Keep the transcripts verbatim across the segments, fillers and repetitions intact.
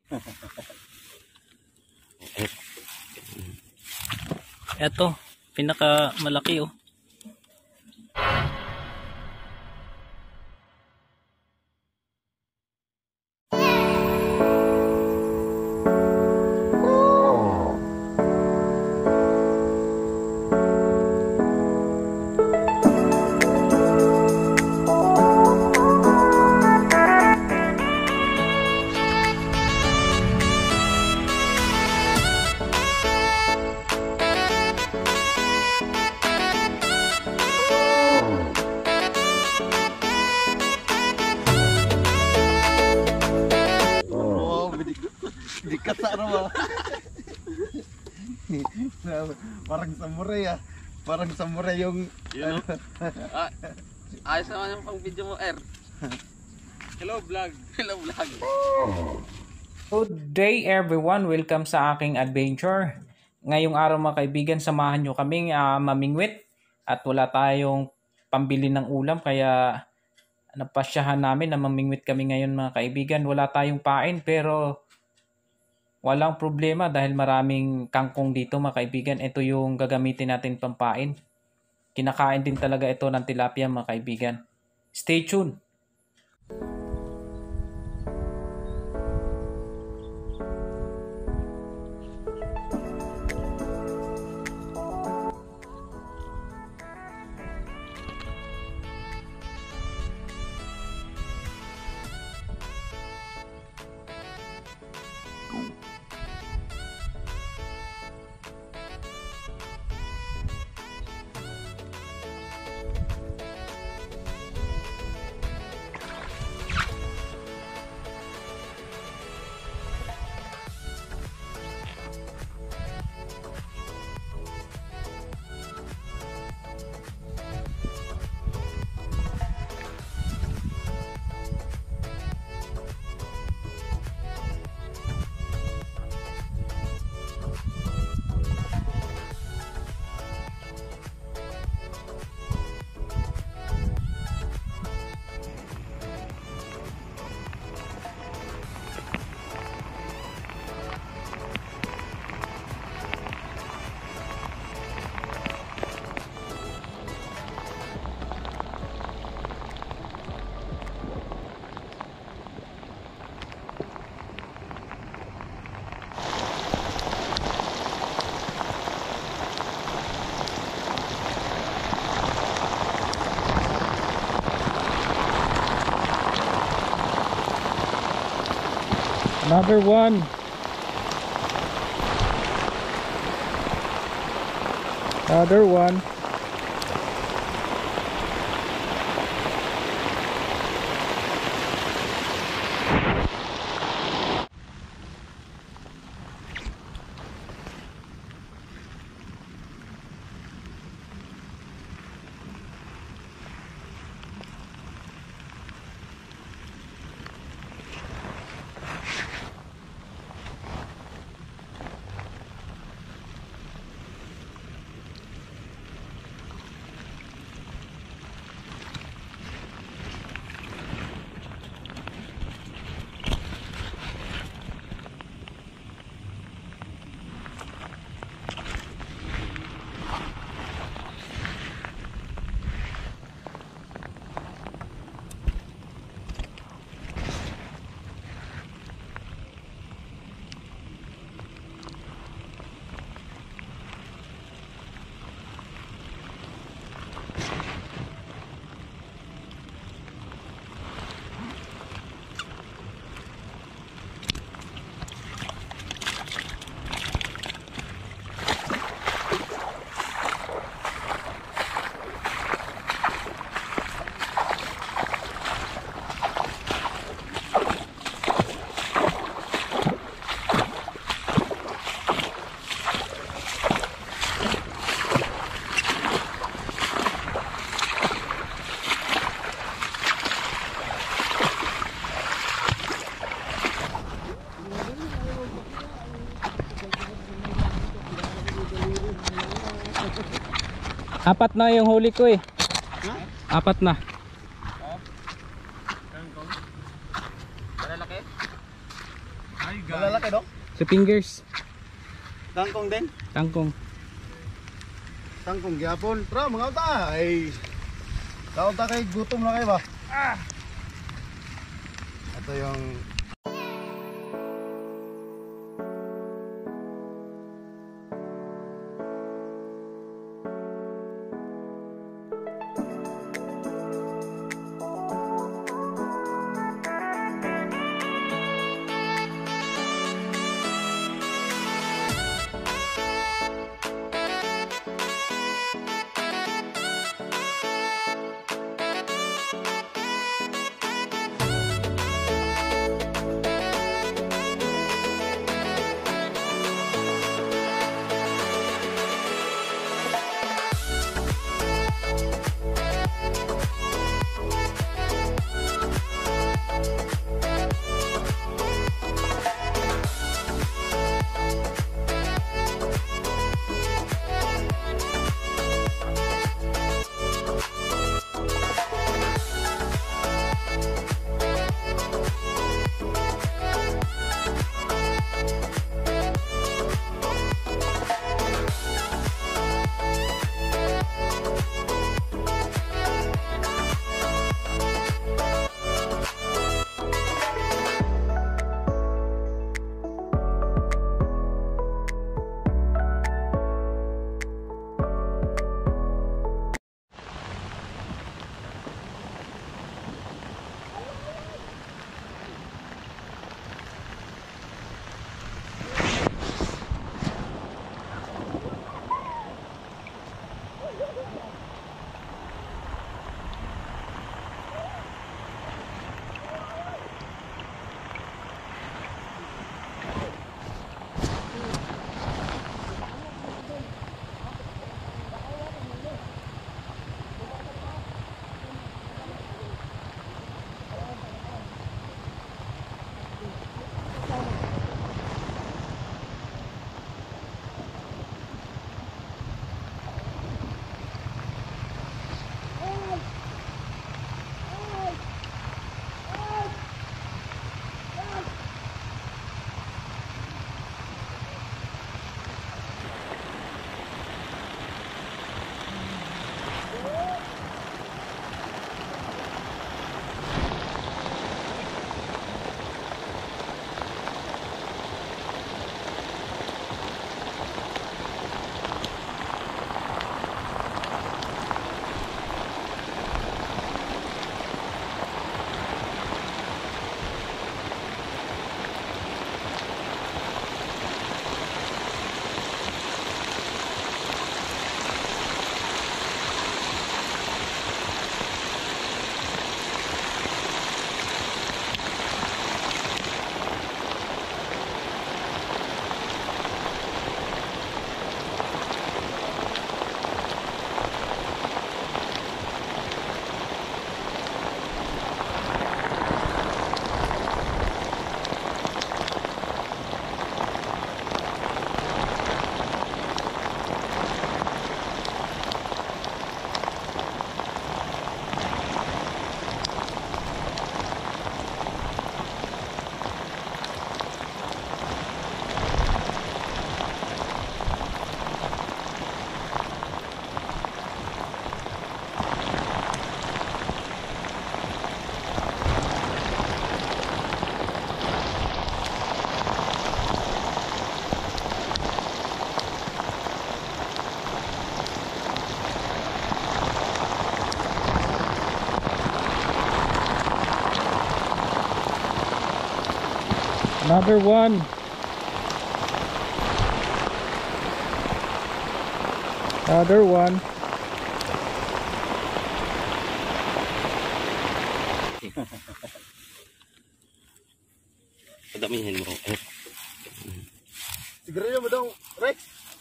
Ito, pinaka malaki oh. Dikat sa ano. Parang samurai ah. Parang samurai yung you know? ah, ayos naman yung pang video mo, Er. Hello vlog. Hello vlog. Good day everyone, welcome sa aking adventure. Ngayong araw mga kaibigan, samahan nyo kaming uh, mamingwit at wala tayong pambili ng ulam kaya napasyahan namin na mamingwit kami ngayon mga kaibigan. Wala tayong pain pero walang problema dahil maraming kangkong dito mga kaibigan. Ito yung gagamitin natin pampain. Kinakain din talaga ito ng tilapia mga kaibigan. Stay tuned! Another one. Another one. Apat na yung huli ko eh. Huh? Apat na. Oh. Kangkong. Malalaki? Ay, Malalaki no? Sa fingers. Tangkong din. Tangkong. Tangkong gyapon. Tara mga uta. Ay. Kauta kay gutom na kayo ba? Ah. Ito yung Another one. Another one. Padamihin mo. Eh. Siguro mo daw, Rex.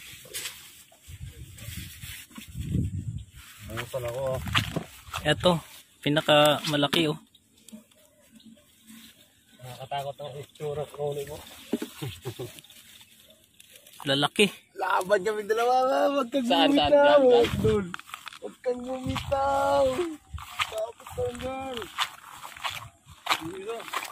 Ano pala ko? Ito, pinaka malaki oh. Nakakatakot ang itsura ko ulit mo. Lalaki. Laban kami dalawa nga. Huwag kang Saan, saan, bumitaw. saan, saan? Doon. Huwag kang bumitaw. Tapos ka yan. Dito.